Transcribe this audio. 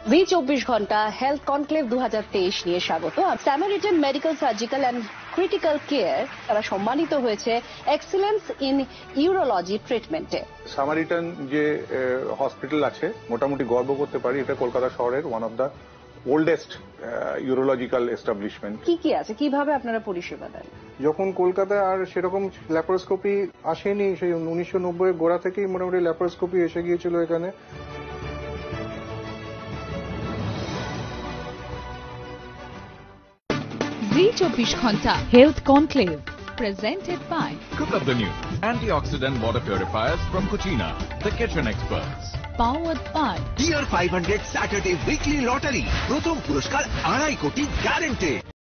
V24 health conclave 2023 নিয়ে স্বাগত। Samaritan medical surgical and critical care তারা সম্মানিত হয়েছে এক্সিলেন্স ইন ইউরোলজি ট্রিটমেন্টে। স্যামারিটান যে হসপিটাল আছে মোটামুটি গর্ব করতে পারি, এটা কলকাতা শহরের one of the oldest urological establishment. কি কি আছে, কিভাবে আপনারা পরিষেবা দেন? যখন কলকাতায় আর সেরকম ল্যাপারোস্কোপি আসেনি, সেই 1990 গোড়া থেকেই মোটামুটি ল্যাপারোস্কোপি এসে গিয়েছিল এখানে। V24 ঘন্টা health conclave presented by Cook of the New antioxidant water purifiers from Cucina, the kitchen experts. powered by Tier 500 Saturday weekly lottery প্রথম পুরস্কার 2.5 কোটি গ্যারান্টেড।